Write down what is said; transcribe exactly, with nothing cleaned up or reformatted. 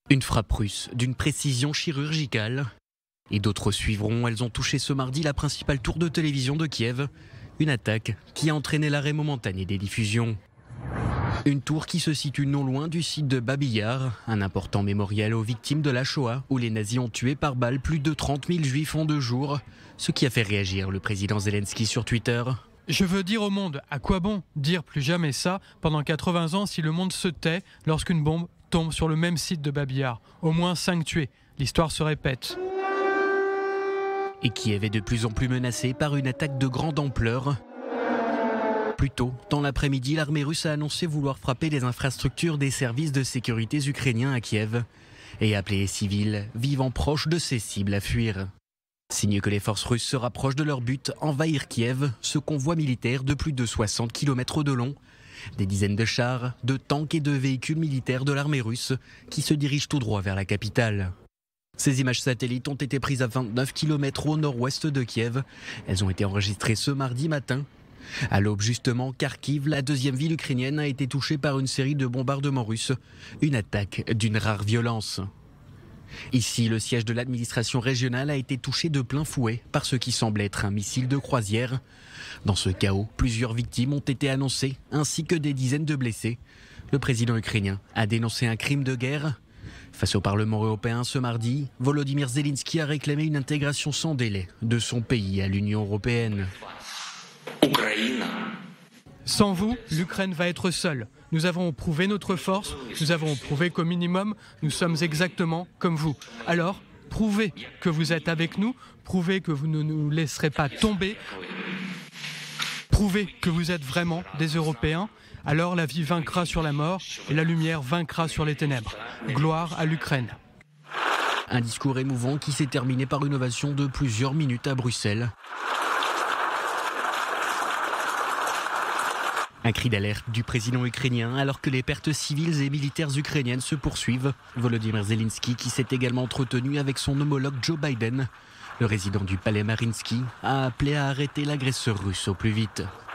Une frappe russe d'une précision chirurgicale. Et d'autres suivront. Elles ont touché ce mardi la principale tour de télévision de Kiev. Une attaque qui a entraîné l'arrêt momentané des diffusions. Une tour qui se situe non loin du site de Babi Yar, un important mémorial aux victimes de la Shoah, où les nazis ont tué par balle plus de trente mille juifs en deux jours. Ce qui a fait réagir le président Zelensky sur Twitter. Je veux dire au monde, à quoi bon dire plus jamais ça pendant quatre-vingts ans si le monde se tait lorsqu'une bombe tombe sur le même site de Babi Yar. Au moins cinq tués. L'histoire se répète. Et Kiev est de plus en plus menacée par une attaque de grande ampleur. Plus tôt, dans l'après-midi, l'armée russe a annoncé vouloir frapper les infrastructures des services de sécurité ukrainiens à Kiev et appelé les civils vivant proches de ces cibles à fuir. Signe que les forces russes se rapprochent de leur but, envahir Kiev, ce convoi militaire de plus de soixante kilomètres de long. Des dizaines de chars, de tanks et de véhicules militaires de l'armée russe qui se dirigent tout droit vers la capitale. Ces images satellites ont été prises à vingt-neuf kilomètres au nord-ouest de Kiev. Elles ont été enregistrées ce mardi matin. À l'aube justement, Kharkiv, la deuxième ville ukrainienne, a été touchée par une série de bombardements russes. Une attaque d'une rare violence. Ici, le siège de l'administration régionale a été touché de plein fouet par ce qui semble être un missile de croisière. Dans ce chaos, plusieurs victimes ont été annoncées, ainsi que des dizaines de blessés. Le président ukrainien a dénoncé un crime de guerre. Face au Parlement européen ce mardi, Volodymyr Zelensky a réclamé une intégration sans délai de son pays à l'Union européenne. Sans vous, l'Ukraine va être seule. Nous avons prouvé notre force, nous avons prouvé qu'au minimum, nous sommes exactement comme vous. Alors, prouvez que vous êtes avec nous, prouvez que vous ne nous laisserez pas tomber, prouvez que vous êtes vraiment des Européens. Alors la vie vaincra sur la mort et la lumière vaincra sur les ténèbres. Gloire à l'Ukraine. Un discours émouvant qui s'est terminé par une ovation de plusieurs minutes à Bruxelles. Un cri d'alerte du président ukrainien alors que les pertes civiles et militaires ukrainiennes se poursuivent. Volodymyr Zelensky qui s'est également entretenu avec son homologue Joe Biden. Le résident du palais Mariinsky a appelé à arrêter l'agresseur russe au plus vite.